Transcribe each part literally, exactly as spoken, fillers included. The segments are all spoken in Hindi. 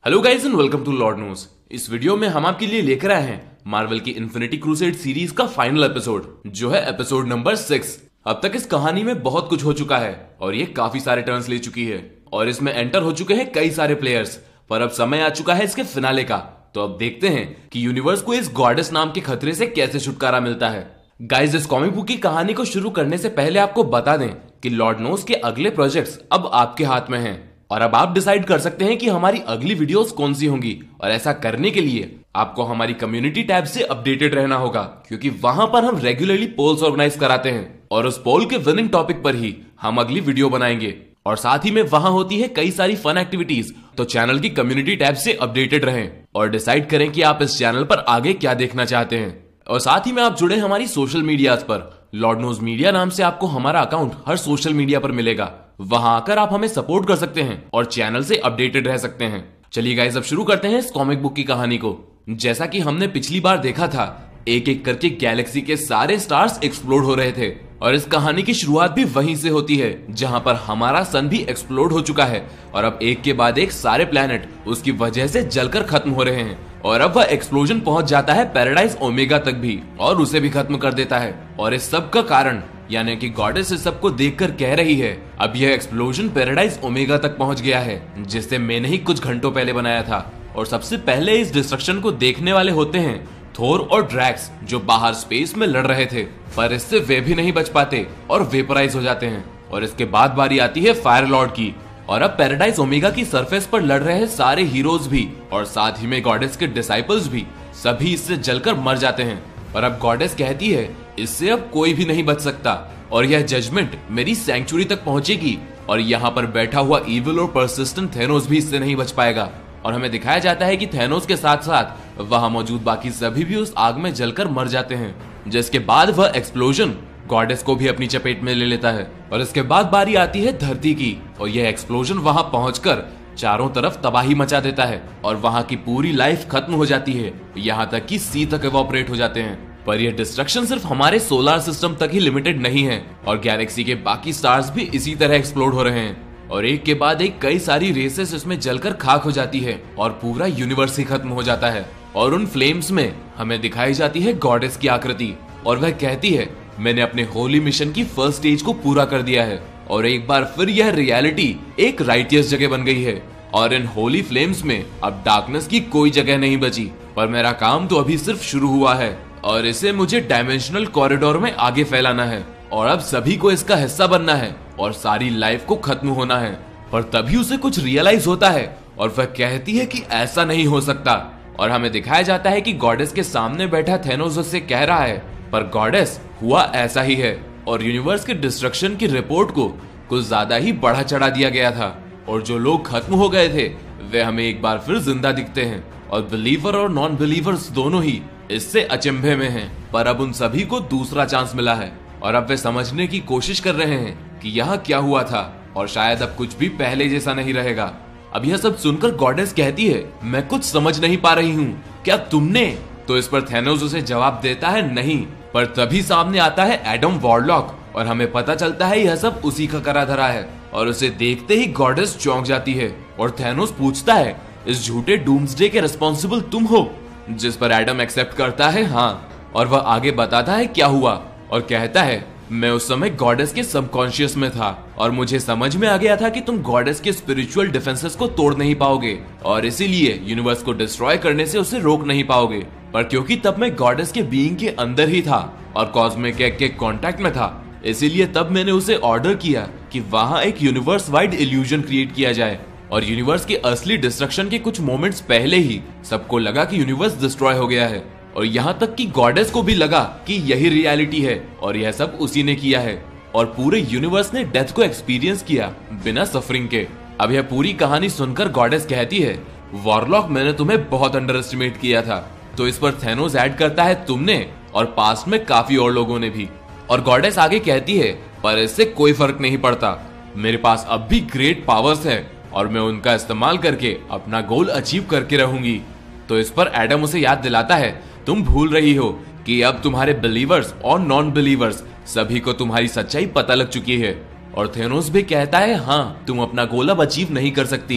Hello guys and welcome to Lord Knows. इस वीडियो में हम आपके लिए लेकर आए हैं मार्वल की इन्फिनिटी क्रूसेड सीरीज का फाइनल एपिसोड, जो है एपिसोड नंबर सिक्स। अब तक इस कहानी में बहुत कुछ हो चुका है और ये काफी सारे टर्न्स ले चुकी है और इसमें एंटर हो चुके हैं कई सारे प्लेयर्स, पर अब समय आ चुका है इसके फिनाले का। तो अब देखते हैं कि यूनिवर्स को इस गॉडेस नाम के खतरे से कैसे छुटकारा मिलता है। गाइस, इस कॉमिक बुक की कहानी को शुरू करने से पहले आपको बता दें कि लॉर्ड नोस के अगले प्रोजेक्ट्स अब आपके हाथ में हैं और अब आप डिसाइड कर सकते हैं कि हमारी अगली वीडियोस कौन सी होंगी। और ऐसा करने के लिए आपको हमारी कम्युनिटी टैब से अपडेटेड रहना होगा, क्योंकि वहां पर हम रेगुलरली पोल्स ऑर्गेनाइज कराते हैं और उस पोल के विनिंग टॉपिक पर ही हम अगली वीडियो बनाएंगे। और साथ ही में वहां होती है कई सारी फन एक्टिविटीज। तो चैनल की कम्युनिटी टैब से अपडेटेड रहें और डिसाइड करें कि आप इस चैनल पर आगे क्या देखना चाहते हैं। और साथ ही में आप जुड़े हमारी सोशल मीडिया पर। लॉर्ड नोज मीडिया नाम से आपको हमारा अकाउंट हर सोशल मीडिया पर मिलेगा, वहां आकर आप हमें सपोर्ट कर सकते हैं और चैनल से अपडेटेड रह सकते हैं। चलिए गाइस, अब शुरू करते हैं इस कॉमिक बुक की कहानी को। जैसा कि हमने पिछली बार देखा था, एक एक करके गैलेक्सी के सारे स्टार्स एक्सप्लोड हो रहे थे और इस कहानी की शुरुआत भी वहीं से होती है जहां पर हमारा सन भी एक्सप्लोड हो चुका है और अब एक के बाद एक सारे प्लैनेट उसकी वजह से जलकर खत्म हो रहे हैं। और अब वह एक्सप्लोजन पहुंच जाता है पैराडाइज ओमेगा तक भी और उसे भी खत्म कर देता है। और इस सब का कारण यानी कि गॉडेस इस सबको देखकर कह रही है अब यह एक्सप्लोजन पैराडाइज ओमेगा तक पहुंच गया है, जिसे मैंने ही कुछ घंटों पहले बनाया था। और सबसे पहले इस डिस्ट्रक्शन को देखने वाले होते हैं थोर और ड्रैक्स, जो बाहर स्पेस में लड़ रहे थे, पर इससे वे भी नहीं बच पाते और वेपराइज हो जाते हैं। और इसके बाद बारी आती है फायर लॉर्ड की और अब पैराडाइज ओमेगा की सरफेस पर लड़ रहे सारे हीरोज भी और साथ ही में गॉडेस के डिसाइपल्स भी सभी इससे जलकर मर जाते हैं। और अब गॉडेस कहती है इससे अब कोई भी नहीं बच सकता और यह जजमेंट मेरी सैंक्चुरी तक पहुंचेगी और यहाँ पर बैठा हुआ इविल और परसिस्टेंट थेनोस भी इससे नहीं बच पाएगा। और हमें दिखाया जाता है कि थेनोस के साथ साथ वहां मौजूद बाकी सभी भी उस आग में जलकर मर जाते हैं, जिसके बाद वह एक्सप्लोजन गॉडेस को भी अपनी चपेट में ले लेता है। और इसके बाद बारी आती है धरती की और यह एक्सप्लोजन वहां पहुंचकर चारों तरफ तबाही मचा देता है और वहां की पूरी लाइफ खत्म हो जाती है, यहाँ तक कि सी तक इवोपरेट हो जाते हैं। पर यह डिस्ट्रक्शन सिर्फ हमारे सोलर सिस्टम तक ही लिमिटेड नहीं है और गैलेक्सी के बाकी स्टार्स भी इसी तरह एक्सप्लोड हो रहे हैं और एक के बाद एक कई सारी रेसेस इसमें जलकर खाक हो जाती है और पूरा यूनिवर्स ही खत्म हो जाता है। और उन फ्लेम्स में हमें दिखाई जाती है गॉडेस की आकृति और वह कहती है मैंने अपने होली मिशन की फर्स्ट स्टेज को पूरा कर दिया है और एक बार फिर यह रियलिटी एक राइटियस जगह बन गई है और इन होली फ्लेम्स में अब डार्कनेस की कोई जगह नहीं बची। पर मेरा काम तो अभी सिर्फ शुरू हुआ है और इसे मुझे डायमेंशनल कॉरिडोर में आगे फैलाना है और अब सभी को इसका हिस्सा बनना है और सारी लाइफ को खत्म होना है। पर तभी उसे कुछ रियलाइज होता है और वह कहती है कि ऐसा नहीं हो सकता। और हमें दिखाया जाता है कि गॉडेस के सामने बैठा थेनोस उससे कह रहा है पर गॉडेस हुआ ऐसा ही है और यूनिवर्स के डिस्ट्रक्शन की रिपोर्ट को कुछ ज्यादा ही बढ़ा चढ़ा दिया गया था और जो लोग खत्म हो गए थे वे हमें एक बार फिर जिंदा दिखते हैं और बिलीवर और नॉन बिलीवर्स दोनों ही इससे अचंभे में हैं। पर अब उन सभी को दूसरा चांस मिला है और अब वे समझने की कोशिश कर रहे हैं कि यहाँ क्या हुआ था और शायद अब कुछ भी पहले जैसा नहीं रहेगा। अब यह सब सुनकर गॉडेस कहती है मैं कुछ समझ नहीं पा रही हूँ, क्या तुमने? तो इस पर थेनोस उसे जवाब देता है नहीं। पर तभी सामने आता है एडम वॉरलॉक और हमें पता चलता है यह सब उसी का करा धरा है और उसे देखते ही गॉडेस चौंक जाती है और थेनोस पूछता है इस झूठे डूम्सडे के रिस्पॉन्सिबल तुम हो? जिस पर एडम एक्सेप्ट करता है हाँ, और वह आगे बताता है क्या हुआ और कहता है मैं उस समय गॉडेस के सबकॉन्शियस में था और मुझे समझ में आ गया था कि तुम गॉडेस के स्पिरिचुअल डिफेंसेस को तोड़ नहीं पाओगे और इसीलिए यूनिवर्स को डिस्ट्रॉय करने से उसे रोक नहीं पाओगे। पर क्योंकि तब मैं गॉडेस के बीइंग के अंदर ही था और कॉस्मिक एग के कांटेक्ट में था, इसीलिए तब मैंने उसे ऑर्डर किया कि वहां एक यूनिवर्स वाइड इल्यूजन क्रिएट किया जाए। और यूनिवर्स के असली डिस्ट्रक्शन के कुछ मोमेंट्स पहले ही सबको लगा कि यूनिवर्स डिस्ट्रॉय हो गया है और यहाँ तक कि गॉडेस को भी लगा कि यही रियलिटी है और यह सब उसी ने किया है और पूरे यूनिवर्स ने डेथ को एक्सपीरियंस किया बिना सफरिंग के। अब यह पूरी कहानी सुनकर गॉडेस कहती है वॉरलॉक मैंने तुम्हें बहुत अंडर एस्टिमेट किया था। तो इस पर थेनोस ऐड करता है तुमने और पास्ट में काफी और लोगों ने भी। और गॉडेस आगे कहती है पर इससे कोई फर्क नहीं पड़ता, मेरे पास अब भी ग्रेट पावर्स है और मैं उनका इस्तेमाल करके अपना गोल अचीव करके रहूंगी। तो इस पर एडम उसे याद दिलाता है तुम भूल रही हो कि अब तुम्हारे बिलीवर्स और नॉन बिलीवर्स सभी को तुम्हारी सच्चाई पता लग चुकी है। और थेनोस भी कहता है हाँ तुम अपना गोल अब अचीव नहीं कर सकती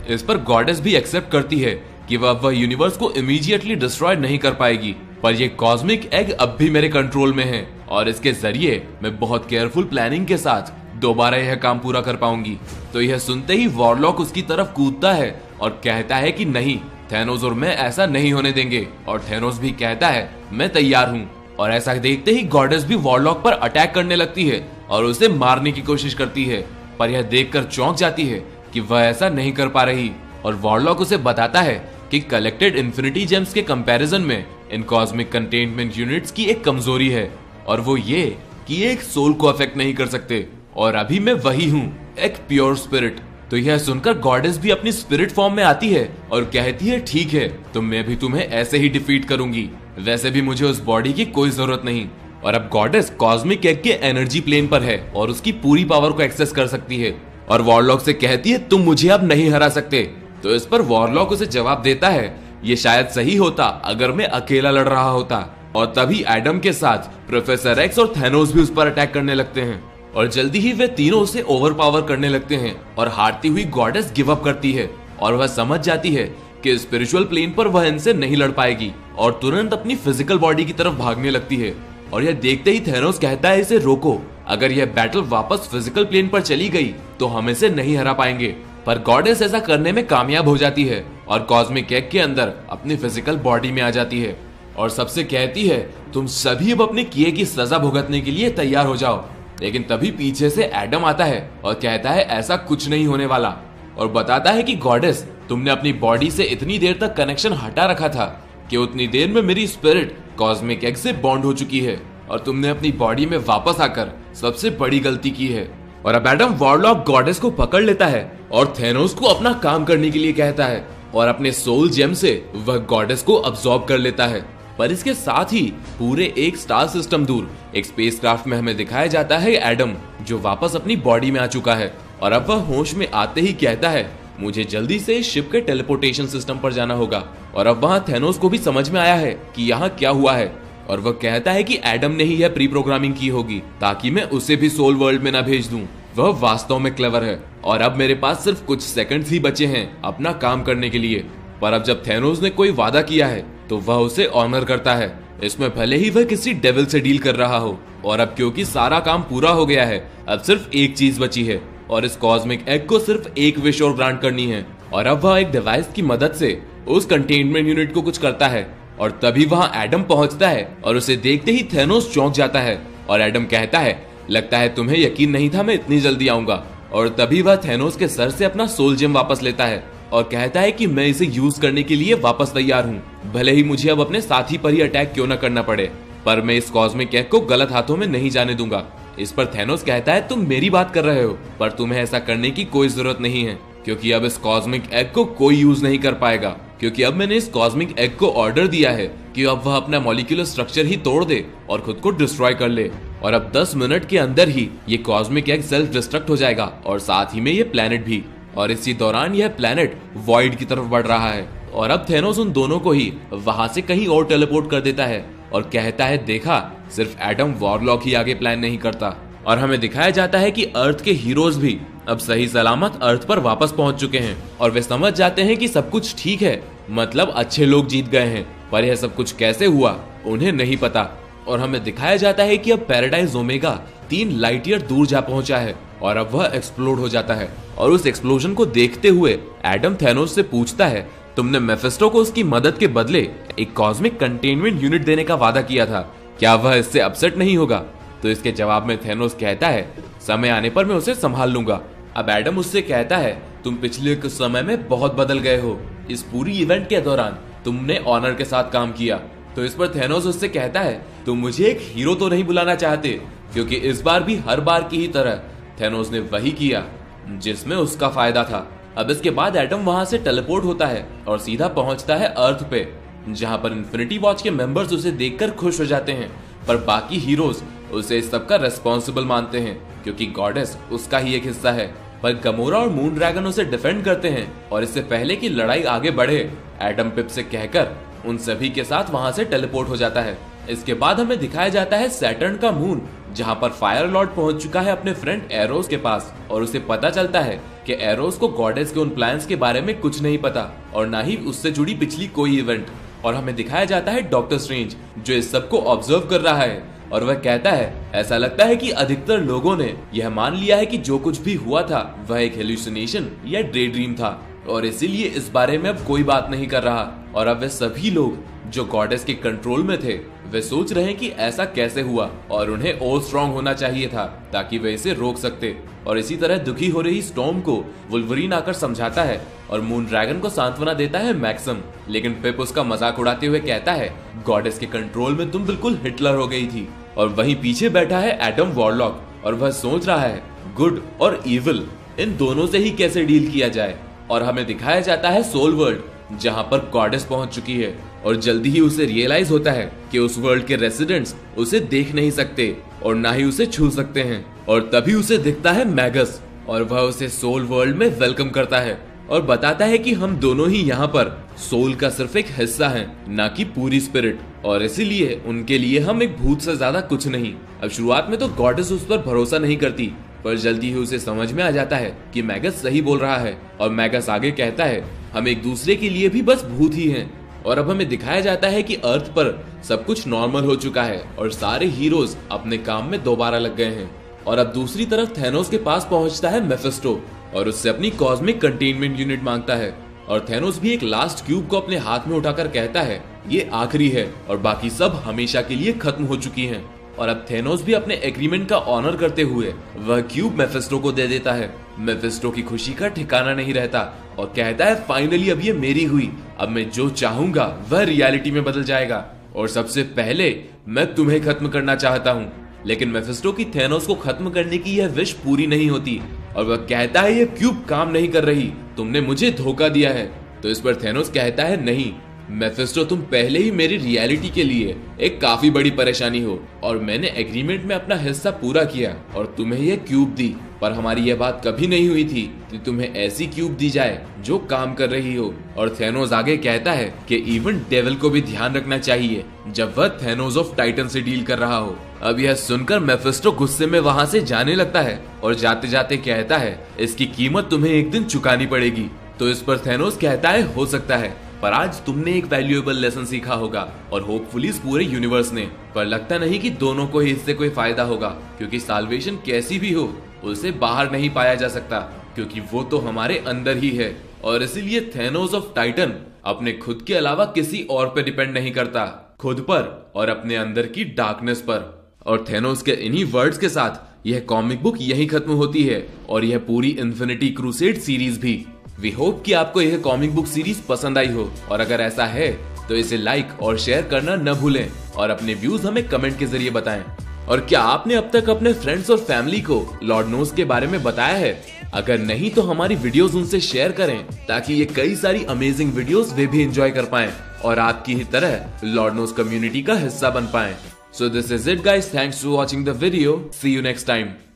इस पर गॉडेस भी एक्सेप्ट करती है कि वह वह यूनिवर्स को इमीडिएटली डिस्ट्रॉय नहीं कर पाएगी, पर ये कॉस्मिक एग अब भी मेरे कंट्रोल में है और इसके जरिए मैं बहुत केयरफुल प्लानिंग के साथ दोबारा यह काम पूरा कर पाऊंगी। तो यह सुनते ही वॉरलॉक उसकी तरफ कूदता है और कहता है कि नहीं, थैनोस और मैं ऐसा नहीं होने देंगे। और थैनोस भी कहता है मैं तैयार हूँ। और ऐसा देखते ही गॉडेस भी वॉरलॉक पर अटैक करने लगती है और उसे मारने की कोशिश करती है, पर यह देखकर चौंक जाती है कि वह ऐसा नहीं कर पा रही। और वॉरलॉक उसे बताता है कि कलेक्टेड इन्फिनिटी जेम्स के कंपैरिजन में इन कॉस्मिक कंटेनमेंट यूनिट्स की एक कमजोरी है, और वो ये कि ये एक सोल को अफेक्ट नहीं कर सकते, और अभी मैं वही हूँ, एक प्योर स्पिरिट। तो यह सुनकर गॉडेस भी अपनी स्पिरिट फॉर्म में आती है और कहती है ठीक है, तो मैं भी तुम्हें ऐसे ही डिफीट करूंगी, वैसे भी मुझे उस बॉडी की कोई जरूरत नहीं। और अब गॉडेस कॉस्मिक एग के एनर्जी प्लेन पर है और उसकी पूरी पावर को एक्सेस कर सकती है, और वॉरलॉक से कहती है तुम मुझे अब नहीं हरा सकते। तो इस पर वॉरलॉक उसे जवाब देता है ये शायद सही होता अगर मैं अकेला लड़ रहा होता। और तभी एडम के साथ प्रोफेसर एक्स और थैनोस भी उस पर अटैक करने लगते हैं, और जल्दी ही वे तीनों उसे ओवरपावर करने लगते हैं और हारती हुई गॉडेस गिव अप करती है, और वह समझ जाती है कि स्पिरिचुअल प्लेन पर वह इनसे नहीं लड़ पाएगी और तुरंत अपनी फिजिकल बॉडी की तरफ भागने लगती है। और यह देखते ही थैनोस कहता है इसे रोको, अगर यह बैटल वापस फिजिकल प्लेन पर चली गई तो हम इसे नहीं हरा पाएंगे। पर गॉडेस ऐसा करने में कामयाब हो जाती है और कॉस्मिक एग के अंदर अपनी फिजिकल बॉडी में आ जाती है और सबसे कहती है तुम सभी अब अपने किए की सजा भुगतने के लिए तैयार हो जाओ। लेकिन तभी पीछे से एडम आता है और कहता है ऐसा कुछ नहीं होने वाला, और बताता है कि गॉडेस तुमने अपनी बॉडी से इतनी देर तक कनेक्शन हटा रखा था कि उतनी देर में मेरी स्पिरिट कॉस्मिक एग से बॉन्ड हो चुकी है और तुमने अपनी बॉडी में वापस आकर सबसे बड़ी गलती की है। और अब एडम वॉरलॉक गॉडेस को पकड़ लेता है और थैनोस को अपना काम करने के लिए कहता है और अपने सोल जेम से वह गॉडेस को अब्सॉर्ब कर लेता है। पर इसके साथ ही पूरे एक स्टार सिस्टम दूर एक स्पेसक्राफ्ट में हमें दिखाया जाता है एडम, जो वापस अपनी बॉडी में आ चुका है, और अब वह होश में आते ही कहता है मुझे जल्दी से शिप के टेलीपोर्टेशन सिस्टम पर जाना होगा। और अब वहाँ थैनोस को भी समझ में आया है कि यहाँ क्या हुआ है, और वह कहता है कि एडम ने ही यह प्री प्रोग्रामिंग की होगी ताकि मैं उसे भी सोल वर्ल्ड में ना भेज दूं। वह वास्तव में क्लेवर है और अब मेरे पास सिर्फ कुछ सेकंड्स ही बचे हैं अपना काम करने के लिए। पर अब जब थैनोस ने कोई वादा किया है तो वह उसे ऑनर करता है, इसमें भले ही वह किसी डेविल से डील कर रहा हो। और अब क्योंकि सारा काम पूरा हो गया है, अब सिर्फ एक चीज बची है और इस कॉस्मिक एग को सिर्फ एक विश और ग्रांट करनी है। और अब वह एक डिवाइस की मदद से उस कंटेनमेंट यूनिट को कुछ करता है, और तभी वहां एडम पहुंचता है और उसे देखते ही थैनोस चौंक जाता है और एडम कहता है लगता है तुम्हें यकीन नहीं था मैं इतनी जल्दी आऊंगा। और तभी वह थैनोस के सर से अपना सोल जेम वापस लेता है और कहता है कि मैं इसे यूज करने के लिए वापस तैयार हूँ, भले ही मुझे अब अपने साथी पर ही अटैक क्यों न करना पड़े, पर मैं इस कॉस्मिक एग को गलत हाथों में नहीं जाने दूंगा। इस पर थैनोस कहता है तुम मेरी बात कर रहे हो, पर तुम्हें ऐसा करने की कोई जरूरत नहीं है क्योंकि अब इस कॉस्मिक एग को कोई यूज नहीं कर पाएगा, क्योंकि अब मैंने इस कॉस्मिक एग को ऑर्डर दिया है कि अब वह अपना मॉलिक्यूलर स्ट्रक्चर ही तोड़ दे और खुद को डिस्ट्रॉय कर ले। और अब दस मिनट के अंदर ही ये कॉस्मिक एग सेल्फ डिस्ट्रक्ट हो जाएगा और साथ ही में ये प्लेनेट भी। और इसी दौरान यह प्लेनेट वॉइड की तरफ बढ़ रहा है और अब थैनोस उन दोनों को ही वहां से कहीं और टेलीपोर्ट कर देता है और कहता है देखा, सिर्फ एडम वॉरलॉक ही आगे प्लान नहीं करता। और हमें दिखाया जाता है कि अर्थ के हीरोज भी अब सही सलामत अर्थ पर वापस पहुंच चुके हैं और वे समझ जाते हैं कि सब कुछ ठीक है, मतलब अच्छे लोग जीत गए हैं। पर यह सब कुछ कैसे हुआ उन्हें नहीं पता। और हमें दिखाया जाता है कि अब पैराडाइज ओमेगा तीन लाइट ईयर दूर जा पहुंचा है और अब वह एक्सप्लोड हो जाता है। और उस एक्सप्लोजन को देखते हुए एडम थैनोस से पूछता है तुमने मेफिस्टो को उसकी मदद के बदले एक कॉस्मिक कंटेनमेंट यूनिट देने का वादा किया था, क्या वह इससे अपसेट नहीं होगा? तो इसके जवाब में थैनोस कहता है समय आने पर मैं उसे संभाल लूंगा। अब एडम उससे कहता है तुम पिछले कुछ समय में बहुत बदल गए हो, इस पूरी इवेंट के दौरान तुमने ऑनर के साथ काम किया। तो इस पर थैनोस उससे कहता है तुम मुझे एक हीरो तो नहीं बुलाना चाहते, क्योंकि इस बार भी हर बार की ही तरह थैनोस ने वही किया जिसमें उसका फायदा था। अब इसके बाद एडम वहां से टेलीपोर्ट होता है और सीधा पहुंचता है अर्थ पे, जहां पर इन्फिनिटी वॉच के मेंबर्स उसे देखकर खुश हो जाते हैं, पर बाकी हीरोज उसे इस सब का रेस्पॉन्सिबल मानते हैं क्योंकि गॉडेस उसका ही एक हिस्सा है। पर गमोरा और मून ड्रैगन उसे डिफेंड करते हैं और इससे पहले कि लड़ाई आगे बढ़े एडम पिप से कहकर उन सभी के साथ वहां से टेलीपोर्ट हो जाता है। इसके बाद हमें दिखाया जाता है सैटर्न का मून, जहां पर फायर लॉर्ड पहुंच चुका है अपने फ्रेंड एरोस के पास और उसे पता चलता है कि एरोस को गॉडेस के उन प्लान्स के बारे में कुछ नहीं पता और ना ही उससे जुड़ी पिछली कोई इवेंट। और हमें दिखाया जाता है डॉक्टर स्ट्रेंज जो इस सब को ऑब्जर्व कर रहा है और वह कहता है ऐसा लगता है कि अधिकतर लोगों ने यह मान लिया है कि जो कुछ भी हुआ था वह एक हेलुसिनेशन या डे ड्रीम था और इसीलिए इस बारे में अब कोई बात नहीं कर रहा। और अब वे सभी लोग जो गॉडेस के कंट्रोल में थे वे सोच रहे हैं कि ऐसा कैसे हुआ और उन्हें और स्ट्रांग होना चाहिए था ताकि वे इसे रोक सकते। और इसी तरह दुखी हो रही स्टॉर्म को वुल्वरीन आकर समझाता है और मून ड्रैगन को सांत्वना देता है मैक्सम, लेकिन पिप उसका मजाक उड़ाते हुए कहता है गॉडेस के कंट्रोल में तुम बिल्कुल हिटलर हो गई थी। और वहीं पीछे बैठा है एटम वॉरलॉक और वह सोच रहा है गुड और इविल इन दोनों से ही कैसे डील किया जाए। और हमें दिखाया जाता है सोल वर्ल्ड जहां पर गॉडेस पहुंच चुकी है और जल्दी ही उसे रियलाइज होता है कि उस वर्ल्ड के रेसिडेंट्स उसे देख नहीं सकते और ना ही उसे छू सकते हैं। और तभी उसे दिखता है मैगस और वह उसे सोल वर्ल्ड में वेलकम करता है और बताता है कि हम दोनों ही यहाँ पर सोल का सिर्फ एक हिस्सा हैं, ना कि पूरी स्पिरिट, और इसीलिए उनके लिए हम एक भूत से ज्यादा कुछ नहीं। अब शुरुआत में तो गॉडेस उस पर भरोसा नहीं करती पर जल्दी ही उसे समझ में आ जाता है कि मैगस सही बोल रहा है और मैगस आगे कहता है हम एक दूसरे के लिए भी बस भूत ही हैं। और अब हमें दिखाया जाता है कि अर्थ पर सब कुछ नॉर्मल हो चुका है और सारे हीरोज अपने काम में दोबारा लग गए हैं। और अब दूसरी तरफ थैनोस के पास पहुंचता है मेफिस्टो और उससे अपनी कॉस्मिक कंटेनमेंट यूनिट मांगता है और थैनोस भी एक लास्ट क्यूब को अपने हाथ में उठाकर कहता है ये आखिरी है और बाकी सब हमेशा के लिए खत्म हो चुकी हैं। और अब थैनोस भी अपने एग्रीमेंट का ऑनर करते हुए वह क्यूब मेफिस्टो को दे देता है। मेफिस्टो की खुशी का ठिकाना नहीं रहता और कहता है फाइनली अब ये मेरी हुई, अब मैं जो चाहूंगा वह रियलिटी में बदल जाएगा और सबसे पहले मैं तुम्हें खत्म करना चाहता हूँ। लेकिन मेफिस्टो की थैनोस को खत्म करने की यह विश पूरी नहीं होती और वह कहता है ये क्यूब काम नहीं कर रही, तुमने मुझे धोखा दिया है। तो इस पर थैनोस कहता है नहीं मेफिस्टो, तुम पहले ही मेरी रियलिटी के लिए एक काफी बड़ी परेशानी हो और मैंने एग्रीमेंट में अपना हिस्सा पूरा किया और तुम्हें यह क्यूब दी, पर हमारी यह बात कभी नहीं हुई थी कि तुम्हें ऐसी क्यूब दी जाए जो काम कर रही हो। और थैनोस आगे कहता है कि इवन डेविल को भी ध्यान रखना चाहिए जब वह थैनोस ऑफ टाइटन से डील कर रहा हो। अब यह सुनकर मेफिस्टो गुस्से में वहां से जाने लगता है और जाते जाते कहता है इसकी कीमत तुम्हें एक दिन चुकानी पड़ेगी। तो इस पर थैनोस कहता है हो सकता है, पर आज तुमने एक वैल्यूएबल लेसन सीखा होगा और होपफुली इस पूरे यूनिवर्स ने, पर लगता नहीं कि दोनों को ही इससे कोई फायदा होगा क्योंकि साल्वेशन कैसी भी हो उसे बाहर नहीं पाया जा सकता क्योंकि वो तो हमारे अंदर ही है। और इसीलिए थैनोस ऑफ टाइटन अपने खुद के अलावा किसी और पे डिपेंड नहीं करता, खुद पर और अपने अंदर की डार्कनेस पर। और थैनोस के इन्हीं वर्ड्स के साथ यह कॉमिक बुक यहीं खत्म होती है और यह पूरी इन्फिनिटी क्रूसेड सीरीज भी। वी होप कि आपको यह कॉमिक बुक सीरीज पसंद आई हो और अगर ऐसा है तो इसे लाइक और शेयर करना न भूलें और अपने व्यूज हमें कमेंट के जरिए बताएं। और क्या आपने अब तक अपने फ्रेंड्स और फैमिली को लॉर्ड नोज के बारे में बताया है? अगर नहीं तो हमारी वीडियोस उनसे शेयर करें ताकि ये कई सारी अमेजिंग वीडियोस वे भी एंजॉय कर पाएं और आपकी ही तरह लॉर्ड नोज कम्युनिटी का हिस्सा बन पाएं। So this is it guys, thanks for watching the video, see you next time.